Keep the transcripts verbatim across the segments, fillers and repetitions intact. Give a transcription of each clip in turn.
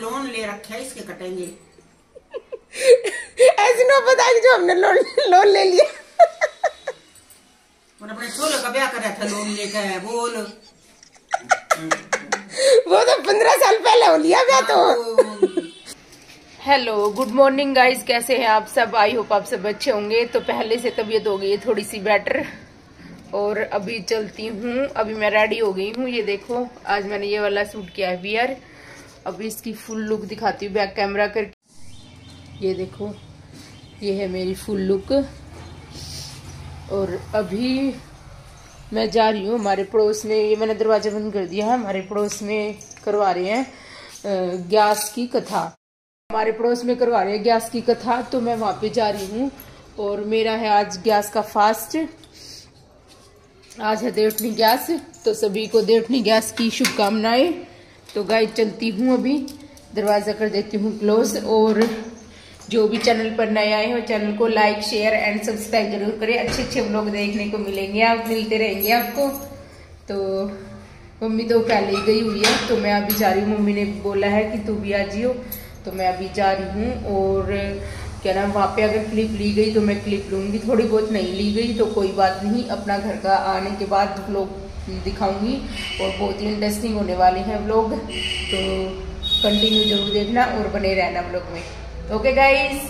Loan ले रखे है, इसके कटेंगे। ऐसी ना बताएगी जो हमने लोन लोन ले लिया। मैंने अपने छोरे का ब्याह कराया था लोन लेकर, बोल। वो तो पंद्रह साल पहले हो लिया ब्याह तो। हेलो गुड मॉर्निंग गाइस, कैसे हैं आप सब? आई होप आप सब अच्छे होंगे। तो पहले से तबीयत हो गई है थोड़ी सी बेटर और अभी चलती हूँ। अभी मैं रेडी हो गई हूँ। ये देखो आज मैंने ये वाला सूट किया है वियर। अभी इसकी फुल लुक दिखाती हूँ बैक कैमरा करके। ये देखो ये है मेरी फुल लुक। और अभी मैं जा रही हूँ हमारे पड़ोस में। ये मैंने दरवाजा बंद कर दिया है। हमारे पड़ोस में करवा रहे हैं गैस की कथा। हमारे पड़ोस में करवा रहे हैं गैस की कथा, तो मैं वहां पे जा रही हूँ। और मेरा है आज गैस का फास्ट। आज है देवठनी गैस, तो सभी को देवठनी गैस की शुभकामनाएं। तो गाइस चलती हूँ, अभी दरवाजा कर देती हूँ क्लोज। और जो भी चैनल पर नए आए हो चैनल को लाइक शेयर एंड सब्सक्राइब जरूर करें। अच्छे अच्छे व्लॉग देखने को मिलेंगे, आप मिलते रहेंगे आपको। तो मम्मी तो पहले ही गई हुई है, तो मैं अभी जा रही हूँ। मम्मी ने बोला है कि तू भी आ जियो, तो मैं अभी जा रही हूँ। और क्या नाम, वहाँ पे अगर क्लिप ली गई तो मैं क्लिप लूंगी, थोड़ी बहुत नहीं ली गई तो कोई बात नहीं, अपना घर का आने के बाद व्लॉग दिखाऊंगी। और बहुत ही इंटरेस्टिंग होने वाले हैं व्लॉग, तो कंटिन्यू जरूर देखना और बने रहना व्लॉग में। Okay guys.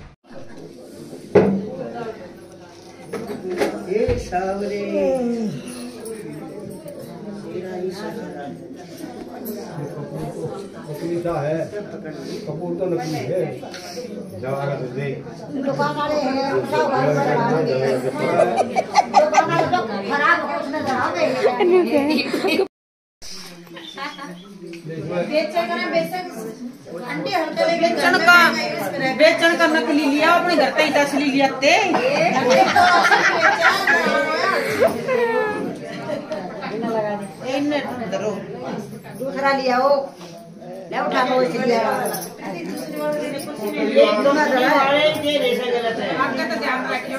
है कपूर तो नकली है, जवाना तो दे दुकान वाले हैं खराब हो उसमें धरा दे। बेचन का बेचन अंडे हल्के लेके बेचन का बेचन का नकली लिया, अपने घर का ही असली लिया थे। दूसरा लिया हो ले उठा लो इसलिए आपका तो ध्यान रखियो।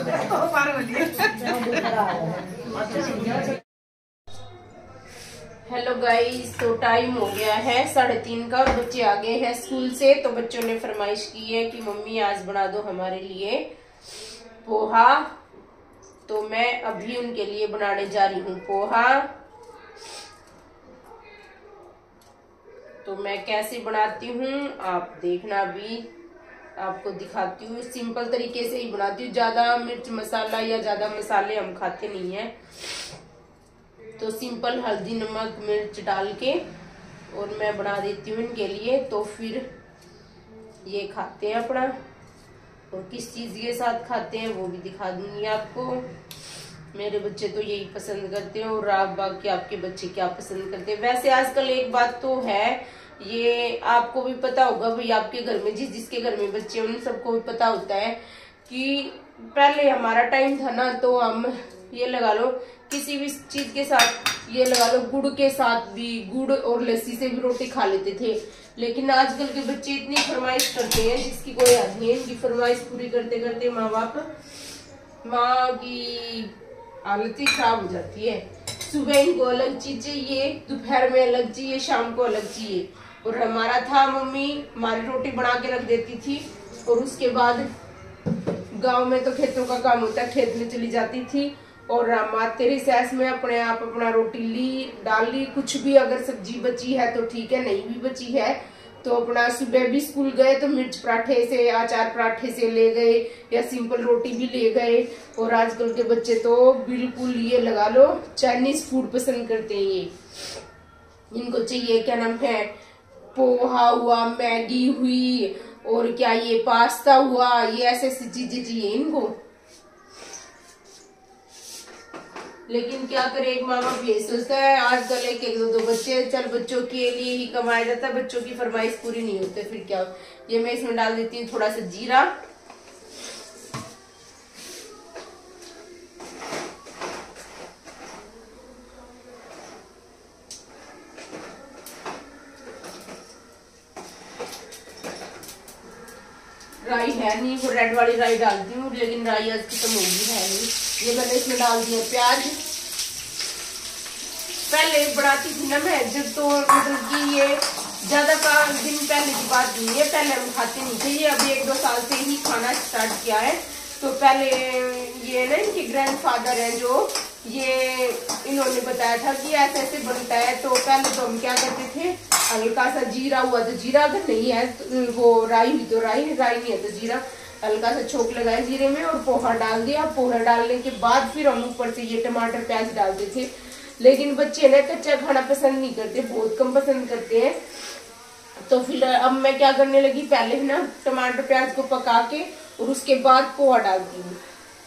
हेलो गाइस, तो टाइम हो गया है साढ़े तीन का और बच्चे आ गए हैं स्कूल से। तो बच्चों ने फरमाइश की है कि मम्मी आज बना दो हमारे लिए पोहा। तो मैं अभी उनके लिए बनाने जा रही हूँ पोहा। तो मैं कैसे बनाती हूँ आप देखना, अभी आपको दिखाती हूँ। सिंपल तरीके से ही बनाती हूँ, ज्यादा मिर्च मसाला या ज्यादा मसाले हम खाते नहीं हैं। तो सिंपल हल्दी नमक मिर्च डाल के और मैं बना देती हूँ इनके लिए। तो फिर ये खाते हैं अपना, और किस चीज के साथ खाते हैं वो भी दिखा दूंगी आपको। मेरे बच्चे तो यही पसंद करते हैं, और आप बाकी आपके बच्चे क्या पसंद करते हैं। वैसे आजकल एक बात तो है, ये आपको भी पता होगा भाई, आपके घर में जिस जिसके घर में बच्चे उन सबको भी पता होता है कि पहले हमारा टाइम था ना, तो हम ये लगा लो किसी भी चीज के साथ, ये लगा लो गुड़ के साथ भी, गुड़ और लस्सी से भी रोटी खा लेते थे। लेकिन आजकल के बच्चे इतनी फरमाइश करते हैं जिसकी कोई हद नहीं है। इनकी फरमाइश पूरी करते करते माँ बाप माँ की हालत ही खराब हो जाती है। सुबह इनको अलग चीज चाहिए, दोपहर में अलग चाहिए, शाम को अलग चाहिए। और हमारा था मम्मी हमारी रोटी बना के रख देती थी, और उसके बाद गांव में तो खेतों का काम होता है, खेत में चली जाती थी और आते रिसेस में अपने आप अपना रोटी ली डाल ली। कुछ भी अगर सब्जी बची है तो ठीक है, नहीं भी बची है तो अपना सुबह भी स्कूल गए तो मिर्च पराठे से अचार पराठे से ले गए, या सिंपल रोटी भी ले गए। और आजकल के बच्चे तो बिल्कुल ये लगा लो चाइनीज फूड पसंद करते हैं। ये इनको चाहिए क्या नाम है, पोहा हुआ, मैगी हुई, और क्या ये पास्ता हुआ, ये ऐसे ऐसी चीजें चाहिए इनको। लेकिन क्या करे, एक माँ बाप ये सोचता है आजकल एक एक दो दो बच्चे, चल बच्चों के लिए ही कमाया जाता है, बच्चों की फरमाइश पूरी नहीं होती। फिर क्या, ये मैं इसमें डाल देती हूँ थोड़ा सा जीरा, राई है नहीं, वो रेड वाली राई डालती हूँ, लेकिन राई आज खत्म होगी है नहीं। ये मैंने इसमें डाल दिया प्याज। पहले बनाती थी ना मैं जब, तो मतलब कि ये ज्यादा का दिन पहले की बात नहीं है, पहले हम खाते नहीं थे, ये अभी एक दो साल से ही खाना स्टार्ट किया है। तो पहले ये ना इनके ग्रैंडफादर हैं जो, ये इन्होंने बताया था कि ऐसे ऐसे बनता है। तो पहले तो हम क्या करते थे, हल्का सा जीरा हुआ तो जीरा, अगर नहीं है तो वो राई हुई तो राई, राई नहीं है तो जीरा, हल्का सा छोंक लगाए जीरे में और पोहा डाल दिया। पोहा डालने के बाद फिर हम ऊपर से ये टमाटर प्याज डालते थे। लेकिन बच्चे ना कच्चा खाना पसंद नहीं करते, बहुत कम पसंद करते हैं। तो फिर अब मैं क्या करने लगी, पहले ना टमाटर प्याज को पका के और उसके बाद पोहा डालती हूँ।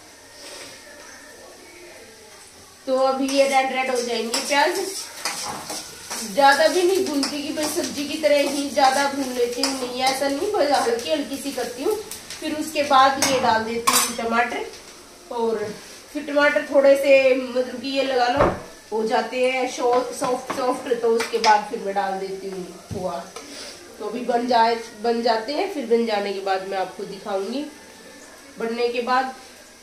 तो अभी ये रेड रेड हो जाएंगे प्याज, ज्यादा भी नहीं भूनती कि भाई सब्जी की तरह ही ज्यादा भून लेती हूँ, नहीं ऐसा नहीं, बस हल्की हल्की सी करती हूँ। फिर उसके बाद ये डाल देती हूँ टमाटर, और फिर टमाटर थोड़े से मतलब कि ये लगा लो हो जाते हैं सॉफ्ट सॉफ्ट, तो उसके बाद फिर मैं डाल देती हूँ पोहा। तो अभी बन जाए बन जाते हैं, फिर बन जाने के बाद मैं आपको दिखाऊंगी बनने के बाद।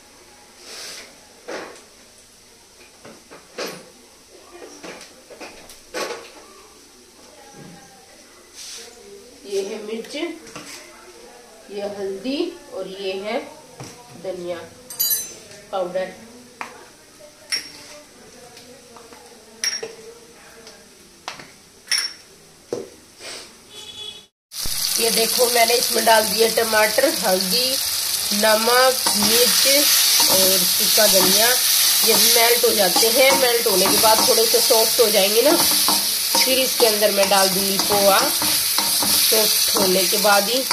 ये है मिर्च, ये हल्दी और ये है धनिया पाउडर। ये देखो मैंने इसमें डाल दिया टमाटर, हल्दी, नमक, मिर्च और सूखा धनिया। ये मेल्ट हो जाते हैं, मेल्ट होने के बाद थोड़े से सॉफ्ट हो जाएंगे ना, फिर इसके अंदर मैं डाल दूंगी पोहा, सॉफ्ट होने के बाद ही।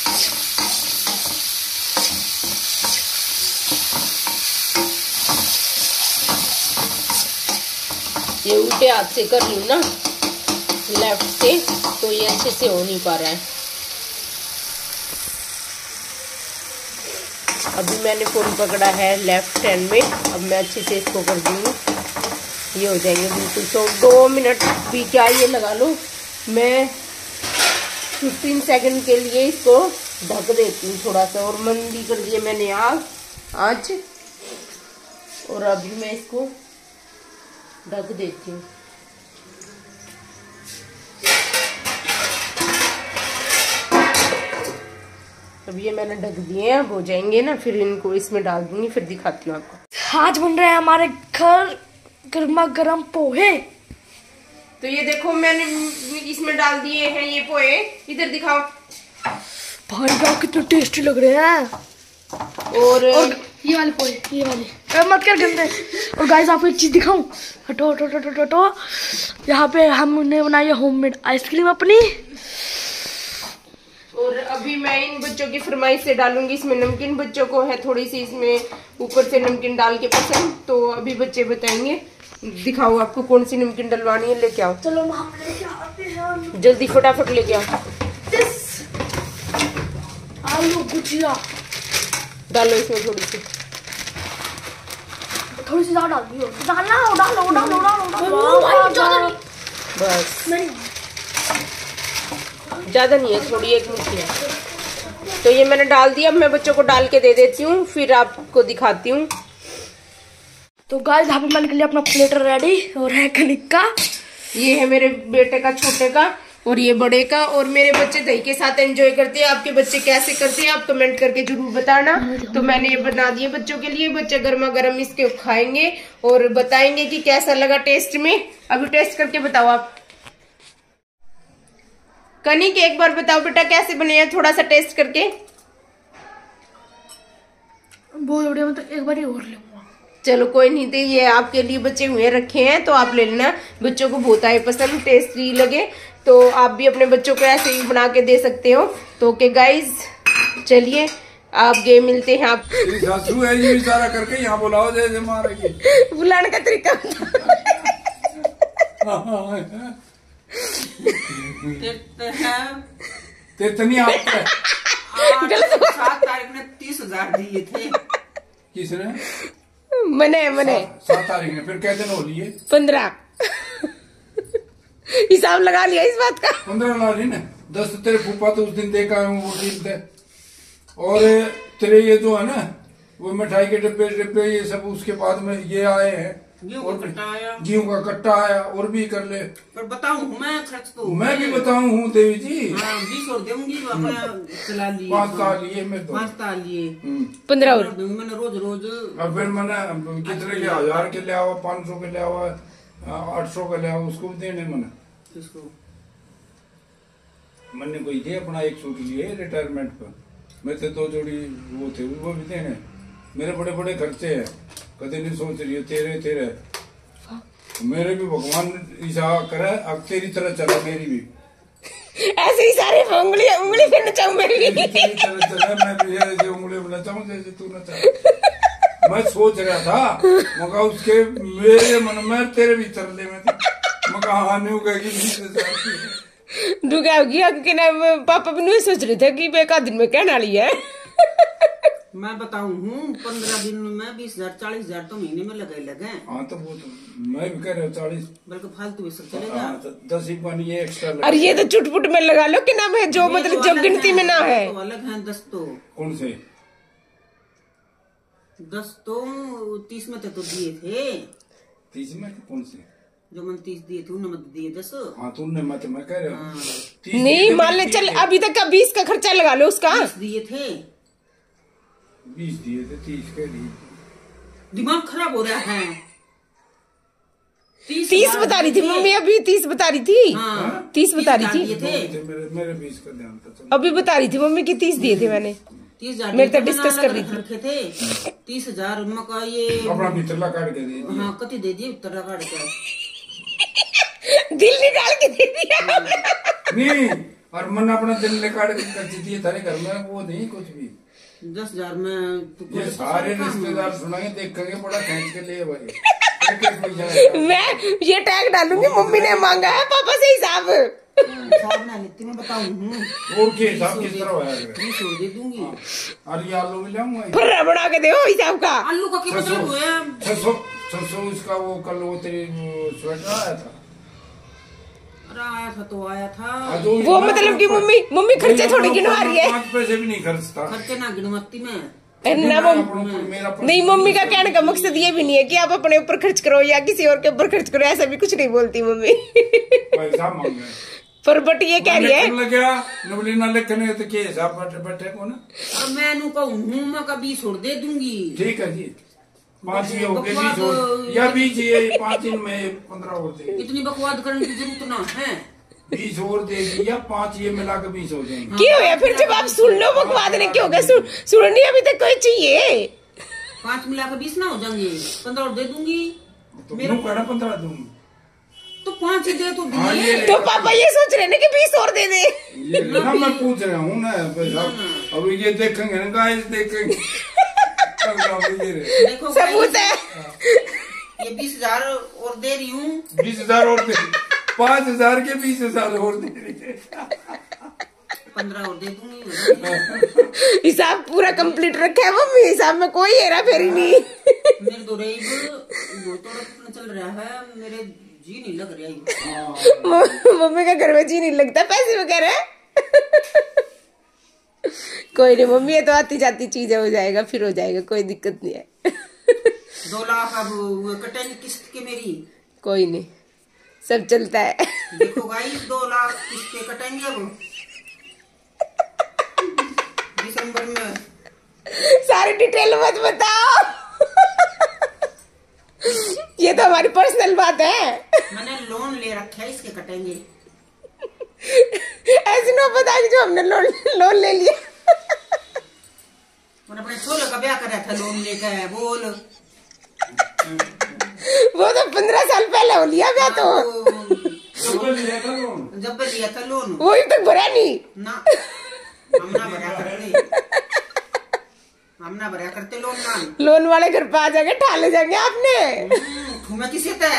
ये उल्टे हाथ से कर रही हूँ ना, लेफ्ट से, तो ये अच्छे से हो नहीं पा रहा है। अभी मैंने फोन पकड़ा है लेफ्ट हैंड में, अब मैं अच्छे से इसको कर दूंगी, ये हो जाएंगे बिल्कुल। तो दो मिनट भी क्या ये लगा लो, मैं फिफ्टीन सेकंड के लिए इसको ढक देती हूँ थोड़ा सा, और मंदी कर दिए मैंने आग आँच, और अभी मैं इसको ढक देती हूँ। अब ये मैंने ढक दिए हैं, अब हो जाएंगे ना, फिर इनको इसमें डाल दूंगी, फिर दिखाती हूँ आपको। आज बन रहे हैं हमारे घर गर्मा गर्म पोहे। तो ये देखो मैंने इसमें डाल दिए हैं ये पोहे, इधर दिखाओ भाई साहब कितने टेस्टी लग रहे हैं। और, और ये वाले पोहे, ये वाले अरे मत कर गंदे। और गाइस आपको एक चीज दिखाऊं, हटो हटो हटो हटो हटो, यहाँ पे हमने बनाई है होममेड आइसक्रीम अपनी। और अभी मैं इन बच्चों की फरमाइश से डालूंगी इसमें नमकीन, बच्चों को है थोड़ी सी इसमें ऊपर से नमकीन डाल के पसंद, तो अभी बच्चे बताएंगे। दिखाओ आपको कौन सी नमकीन डलवानी है, लेके आओ। चलो हम लेके आते हैं, जल्दी फटाफट लेके आओ। आलू भुजिया डालो इसमें थोड़ी सी, थोड़ी सी ज्यादा डाल दियो, डालना डालो डालो डालो, बस ज्यादा नहीं है, थोड़ी एक मुट्ठी है। तो ये मैंने डाल दिया, अब मैं बच्चों को डाल के दे देती हूँ, फिर आपको दिखाती हूँ। तो गाइस यहाँ पे मैंने के लिए अपना प्लेटर रेडी, और है कनिक का, ये है मेरे बेटे का छोटे का, और ये बड़े का। और मेरे बच्चे दही के साथ एंजॉय करते हैं, आपके बच्चे कैसे करते हैं आप कमेंट करके जरूर बताना। तो मैंने ये बना दिए बच्चों के लिए, बच्चे गर्मा गर्म इसके खाएंगे और बताएंगे कि कैसा लगा टेस्ट में। अभी टेस्ट करके बताओ आप। कनिक एक बार बताओ बेटा कैसे बने हैं, थोड़ा सा टेस्ट करके। बहुत बढ़िया, मैं तो एक बार ही और लूंगा। चलो कोई नहीं, तो ये आपके लिए बच्चे हुए रखे हैं, तो आप ले लेना, बच्चों को बहुत आए पसंद, टेस्टी लगे, तो आप भी अपने बच्चों को ऐसे ही बना के दे सकते हो। तो ओके गाइज, चलिए आप गए मिलते हैं। आप सासू है ये इशारा करके यहाँ बुलाओ, दे दे मारेगी। बुलाने का तरीका इतनी आपको सात तारीख ने तीस हजार दिए थे। किसने? मने मने सात तारीख ने, फिर कै दिन हो लिए? पंद्रह। हिसाब लगा लिया इस बात का। पंद्रह ला रही ना, दस तो तेरे फूफा तो उस दिन देखा है वो दिन थे, और तेरे ये जो है ना वो मिठाई के डिब्बे डिब्बे ये सब उसके बाद में ये आए हैं, गेहूं का कट्टा आया, गेहूं का कट्टा आया और भी कर ले। पर बताऊं मैं खर्च तो मैं भी बताऊं हूँ देवी जी। हाँ बीस और दूंगी अपना चला लिए, पाँच साल लिए मैं तो पाँच साल लिए, पंद्रह और दूंगी मैंने रोज रोज। और फिर मैंने कितने के हजार के ले आवा, पाँच सौ के ले आवा, आठ सौ के ले आवा, उसको भी देने मैंने। इसको मैंने कोई दिया अपना एक सूट लिए रिटायरमेंट पर, मेरे से दो जोड़ी वो थे वो भी देने। मेरे बड़े बड़े खर्चे हैं, कदे नहीं सोच रही है तेरे तेरे मेरे भी भगवान ईसा करे अब तेरी तरह चला, मेरी भी ऐसे ही सारे उंगली उंगली पे नचाऊं मेरी भी। तेरी तरह चला, मैं भी ऐसे उंगली में नचाऊं जैसे तू नचा। मैं सोच रहा था मगर उसके मेरे मन में तेरे भी तरले में थी, मगर हाँ नहीं होगी डूगा होगी कि ना पापा भी नहीं सोच रहे थे कि बेका दिन में कहने वाली है। मैं बताऊं हूँ पंद्रह दिन में बीस हजार चालीस हजार तो महीने में लगे लगे। हाँ तो वो तो मैं भी कह रहा हूँ चालीस, बल्कि फालतू सब चलेगा। हाँ, तो दस ही पानी ये एक्स्ट्रा और ये तो चुटपुट में लगा लो कि नाम है जो मतलब जो गिनती में ना है। तो अलग है दस तो कौन से दस तो तीस में तो दिए थे, तीस में कौन से जो मैंने तीस दिए थे उन्होंने दिए दस। हाँ तुमने मत मैं कह रहा हूँ नहीं मान ले चल अभी तक का बीस का खर्चा लगा लो उसका। बीस दिए थे, बीस दिए थे, तीस के लिए दिमाग खराब हो रहा है। तीस तीस बता रही थी मम्मी, अभी तीस बता रही थी। हाँ, तीस बता रही थी थे मेरे मेरे बीस का ध्यान था। अभी बता रही थी मम्मी की तीस दिए थे मैंने, तीस हजार मेरे तक डिस्कस कर रही थी। रखे थे तीस हजार मका ये अपना मित्रला काट के दे दिया। हाँ कति दे दिए उत्तरा काट के दिल निकाल के दे दिया। नहीं और मन अपना दिल ने काट के कर दिए तारे घर में, वो नहीं कुछ भी। दस हजार में तो ये सारे रिश्तेदार सुनाएंगे देखेंगे बड़ा खींच के लिए भाई एक एक पैसा। मैं ये टैग डालूंगी मम्मी ने मांगा है पापा से हिसाब। हिसाब ना लेती मैं बताऊं हूँ और के हिसाब किस तरह होया है? बीस और दे दूंगी। और ये आलू भी लाऊंगा फिर बना के दो हिसाब का। आलू का क्या मतलब हुआ? छह सौ छह सौ इसका वो कल वो तेरी स्वेटर आया था। अरे आया था तो आया था, वो मतलब कि मम्मी मम्मी खर्चे थोड़ी गिनवा रही है। पाँच पैसे भी नहीं खर्चता खर्चे ना गिनवत्ती में। ना मम्मी नहीं, मम्मी का कहने का मकसद ये भी नहीं है कि आप अपने ऊपर खर्च करो या किसी और के ऊपर खर्च करो, ऐसा भी कुछ नहीं बोलती मम्मी। पैसा मांग रहे पर बट ये कह रही है लगा नबली ना लिखने तो के हिसाब बैठे बैठे को ना। अब मैं नु कहूँ हूँ मैं का बीस और दे दूंगी। ठीक है जी, पाँच ये हो गए, बीस और या बीस ये पाँच दिन में पंद्रह और दे, इतनी बकवाद करने की जरूरत ना है। बीस और दे दिया, पाँच ये मिला के बीस हो जाएंगे। क्यों है फिर जब आप सुन लो बकवाद ने क्यों गए सुन सुननी अभी तक कोई चाहिए। पाँच मिला के बीस ना हो जाएंगे, पंद्रह और दे दूंगी। तो मेरा कहना पंद्रह दूंगी तो पाँच ही दे तो हाँ, दिए। ये तो पापा ये सोच रहे ना कि बीस और दे दे। ये ना मैं पूछ रहा हूँ ना पैसा। अब ये देखेंगे ना गाइस देखेंगे देखो सबूत है। ये बीस हजार और दे रही हूँ। बीस हजार और दे, पाँच हजार के बीस हजार और दे रही है, पंद्रह और दे दूंगी। हिसाब पूरा कंप्लीट रखा है मम्मी, हिसाब में कोई हेरा फेरी नहीं। मेरे दो रेब वो तो कितना चल रहा है, मेरे जी नहीं लग रहा है। मम्मी का घर में जी नहीं लगता पैसे वगैरह। कोई नहीं मम्मी, ये तो आती जाती चीजें हो जाएगा, फिर हो जाएगा, कोई दिक्कत नहीं है। दो लाख अब कटेंगे किस्त के मेरी। कोई नहीं सब चलता है। देखो भाई दो लाख किस्त के कटेंगे अब दिसंबर में। सारी डिटेल मत बताओ। ये तो हमारी पर्सनल बात है। मैंने लोन ले रखा है, इसके कटेंगे। ऐसे ना बता कि जो हमने लोन लोन ले लिया। मैंने अपने छोले का ब्याह करा था लोन लेकर, बोल। वो तो पंद्रह साल पहले हो लिया ब्याह तो। जब पे लिया था लोन वो अभी तक भरा नहीं ना, हम ना भरा करते, हम ना भरा करते लोन ना। लोन वाले घर पे आ जाएंगे, ठाले जाएंगे आपने। घूमे किसी तय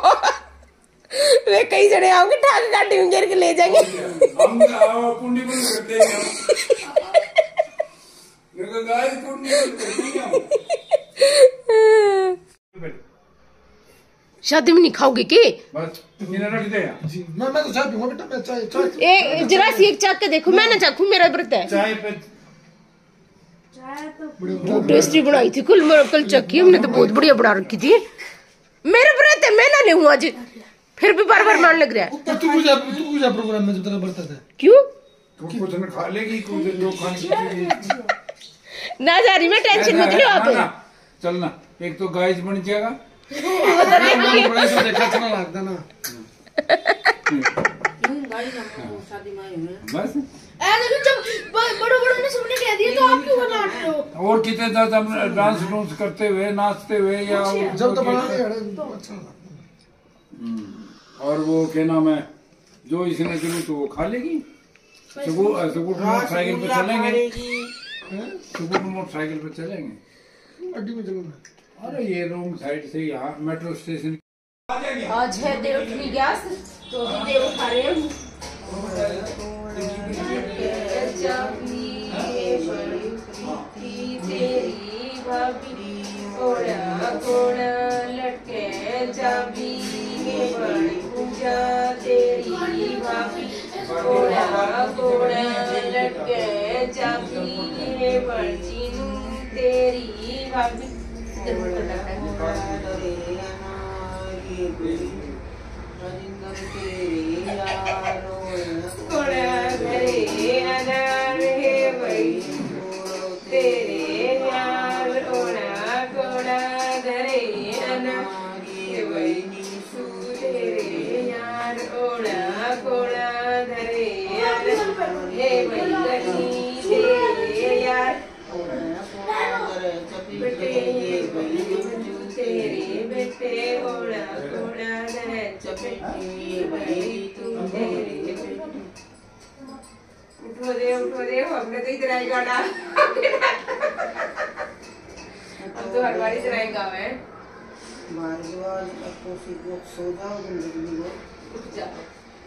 वे कई जने आओगे, ठाक गाड़ी में गिर के ले जाएंगे। हम कुंडी बंद कर देंगे, गाइस कुंडी बंद कर देंगे। शादी में नहीं खाओगे के? बस मेरा रख दे जी मैं मैं तो चाय पीऊंगा बेटा, मैं चाय चाय ए जरा सी एक चाक के देखो, मैं ना चाकू, मेरा व्रत है। चाय पे बहुत टेस्टी बनाई थी कल, कल चक्की हमने तो बहुत बढ़िया बना रखी थी। मेरे व्रत है, मैं ना ले हूँ आज, फिर भी बार बार मान लग रहा है। तू पूजा तू पूजा प्रोग्राम में जब तेरा व्रत है क्यों तो कुछ न खा लेगी, कुछ जो खाने ना जा रही मैं, टेंशन मत लो आप। चलना, एक तो गाइस बन जाएगा, बड़ा सा देखा अच्छा लगता ना। शादी में आए हैं बस ऐसे जब बड़ों बड़ों ने सबने कह दिया तो आप क्यों बना रहे हो? और कितने ज्यादा डांस डूंस करते हुए, नाचते हुए, या जब तो बना के अच्छा लगता। और वो क्या नाम है, जो इसने शुरू तो वो खा लेगी। सुबह सुबह मोटरसाइकिल पे चलेंगे, सुबह मोटरसाइकिल पे चलेंगे अड्डी में चलूंगा। अरे ये रोंग साइड से यहाँ मेट्रो स्टेशन। आज है देवउठनी ग्यास, तो अभी देव उठा रहे हैं। तेरी भाभी कोड़ा कोड़ा लटके जाबी के बड़ी पूजा, तेरी भाभी कोड़ा कोड़ा लटके जाबी के बड़ी तेरी भाभी। उठो दे उठो दे, हमने तो इतना ही गाना, अब तो हर बार इतना ही गाँव है। सो जाओ, जिंदगी में उठ जाओ,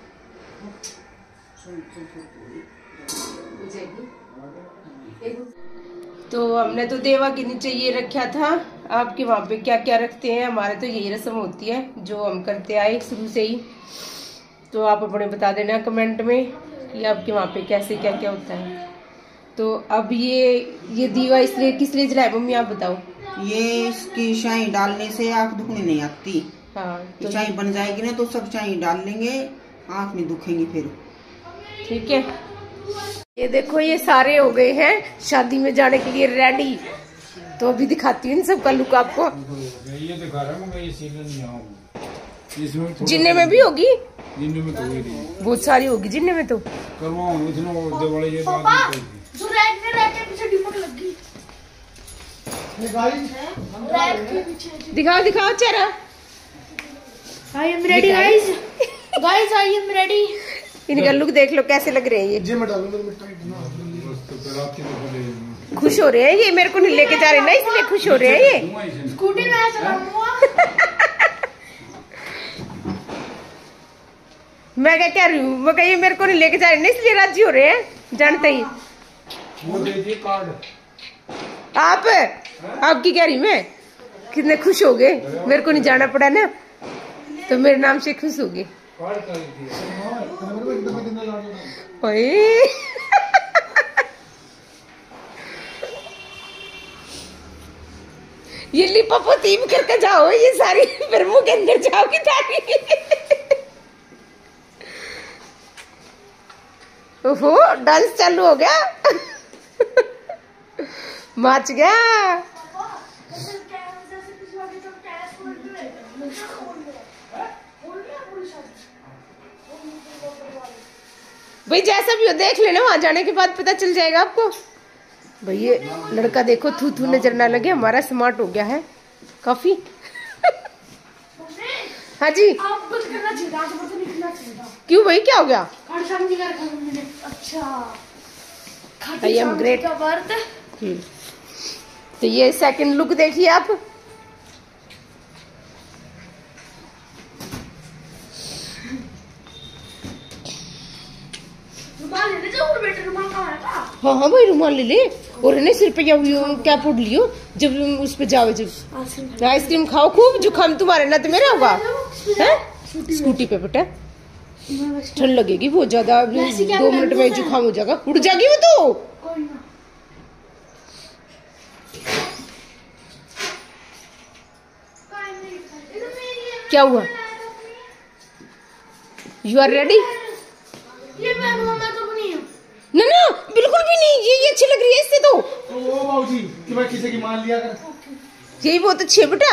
तो हमने तो देवा के नीचे ये रखा था। आपके वहाँ पे क्या क्या रखते हैं? हमारे तो यही रस्म होती है जो हम करते आए शुरू से ही। तो आप अपने बता देना कमेंट में कि आपके वहाँ पे कैसे क्या क्या होता है। तो अब ये ये दीवा इसलिए किस लिए जलाए मम्मी, आप बताओ। ये इसकी शाही डालने से आँख दुखने नहीं आती। हाँ, तो चाय बन जाएगी ना तो सब चाय डाल लेंगे, आँख नहीं दुखेंगी फिर। ठीक है, ये देखो ये सारे हो गए हैं शादी में जाने के लिए रेडी। तो अभी दिखाती हूँ इन सबका लुक आपको। ये दिखा रहा हूँ, ये सीजन नहीं आऊंगा इसमें। जिन्ने में भी होगी, जिन्ने में तो हुई नहीं, बहुत सारी होगी जिन्ने में तो। करवाऊँ इसमें दिवाली के बाद जो रैक में रैक के पीछे डिमक लग गई। ये गाइस रैक के पीछे दिखाओ दिखाओ चेहरा। I am ready guys, guys I am ready. इनका लुक देख लो कैसे लग रहे हैं ये। जे में डालूंगा मैं टाइट ना। तो फिर आपकी तो बोले खुश हो रहे हैं ये, मेरे को नहीं लेके जा रहे ना इसलिए खुश हो रहे हैं ये। स्कूटी में चलाऊंगा। मैं क्या कह रही हूँ, वो कहिए मेरे को नहीं लेके जा रहे ना इसलिए राजी हो रहे हैं जानते ही। वो दे दिए कार्ड। आप आपकी कह रही मैं, कितने खुश हो गए, मेरे को नहीं जाना पड़ा ना तो मेरे नाम से खुश हो गए। कार्ड कर दिया। ओए ये लिपापोती करके जाओ ये सारी, फिर मुंह के अंदर जाओगी ताकि। ओहो डांस चालू हो गया। मच गया। भाई जैसा भी हो देख लेना, वहां जाने के बाद पता चल जाएगा आपको। भाई ये लड़का देखो थू थू नजर ना लगे, हमारा स्मार्ट हो गया है काफी। हाँ जी, आप बंद करना चाहिए था, तो निकलना चाहिए था। क्यों भाई क्या हो गया? अच्छा आई एम ग्रेट। तो ये सेकंड लुक देखिए आप। रुमाल ले ले जाओ बेटे, रुमाल कहाँ है का? हाँ हाँ भाई रुमाल ले ले, और इन्हें सिर पे क्या क्या पुट लियो जब उस पे जाओ, जब आइसक्रीम खाओ खूब, जुकाम तुम्हारे ना तो मेरा होगा। स्कूटी पे बेटा ठंड लगेगी बहुत ज्यादा, दो मिनट में जुकाम हो जाएगा, उड़ जाएगी वो तो। क्या हुआ? You are ready? ये पहनूंगा मैं तो नहीं हूँ। ना ना बिल्कुल भी नहीं, ये ये अच्छी लग रही है इससे तो। ओ बाबूजी कि मैं किसी की मान लिया कर। यही बहुत अच्छी है बेटा।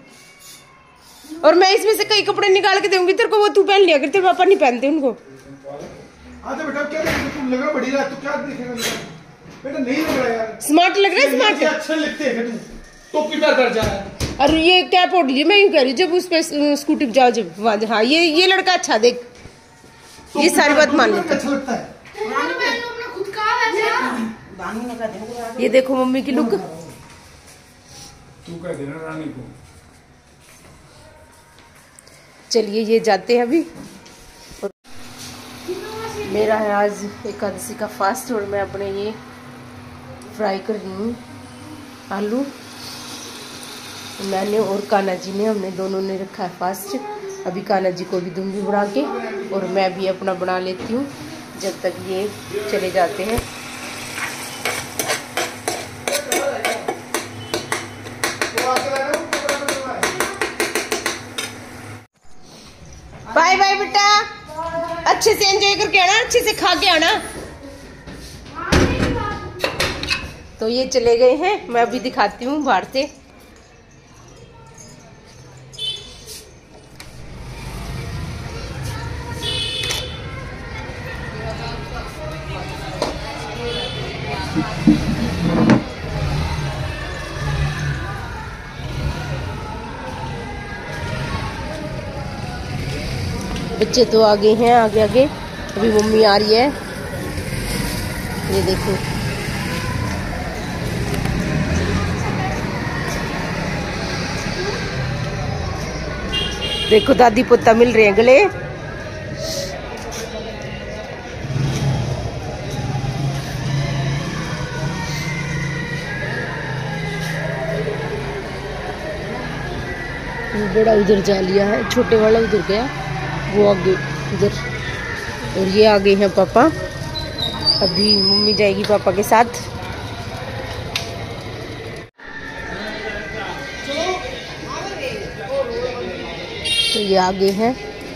और मैं इसमें से कई कपड़े निकाल के दूंगी तेरे को, वो तू पहन लिया कर, तेरे पापा नहीं पहनते उनको। आजा बेटा क्या देखेगा, तुम लग रहा बड़ी रात, तू क्या देखेगा बेटा? नहीं लग रहा यार, स्मार्ट लग रहा है, स्मार्ट है। अच्छे लगते हैं तुम, टोपी पर कर जा रहा है। और ये कैप ओढ़ लीजिए, मैं यूं कह रही हूँ जब उस पे स्कूटी पे जाओ जब वहां। हाँ ये ये लड़का अच्छा, देख ये सारी बात मान लेता अच्छा लगता है। खुद का वैसे बानू लगा दे। ये देखो मम्मी की लुक। तू कह देना रानी को। चलिए ये जाते हैं अभी। मेरा है आज एकादशी का फास्ट और मैं अपने ये फ्राई कर रही हूँ आलू। मैंने और कान्हा जी ने, हमने दोनों ने रखा है फास्ट। अभी कान्हा जी को भी दूंगी बना के और मैं भी अपना बना लेती हूँ जब तक ये चले जाते हैं। बाय बाय बेटा, अच्छे से एंजॉय करके आना, अच्छे से खा के आना। तो ये चले गए हैं, मैं अभी दिखाती हूँ बाहर से। बच्चे तो आगे हैं, आगे आगे। अभी मम्मी आ रही है, ये देखो। देखो दादी पोता मिल रहे हैं गले। बड़ा उधर जा लिया है, छोटे वाला उधर गया, वो आगे उधर। और ये आगे हैं पापा। अभी मम्मी जाएगी पापा के साथ। तो ये आगे हैं।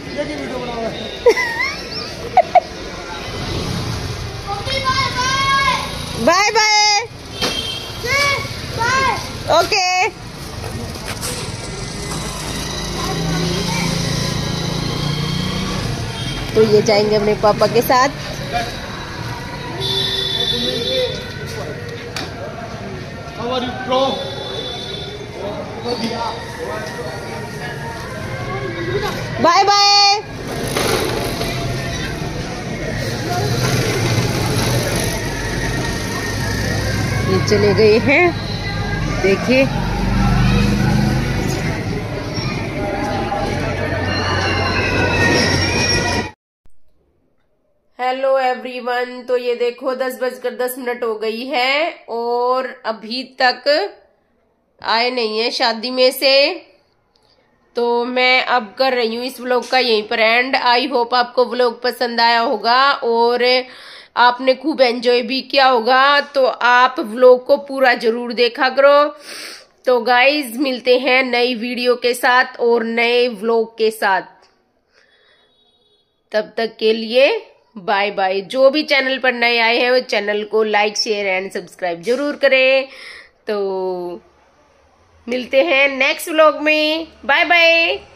Bye bye. ओके। तो ये जाएंगे अपने पापा के साथ। Bye bye. ये चले गए हैं, देखिए। हेलो एवरीवन, तो ये देखो दस बजकर दस मिनट हो गई है और अभी तक आए नहीं है शादी में से। तो मैं अब कर रही हूँ इस व्लॉग का यहीं पर एंड। आई होप आपको व्लॉग पसंद आया होगा और आपने खूब एंजॉय भी किया होगा। तो आप व्लॉग को पूरा जरूर देखा करो। तो गाइज मिलते हैं नई वीडियो के साथ और नए व्लॉग के साथ। तब तक के लिए बाय बाय। जो भी चैनल पर नए आए हैं वो चैनल को लाइक शेयर एंड सब्सक्राइब जरूर करें। तो मिलते हैं नेक्स्ट व्लॉग में। Bye bye.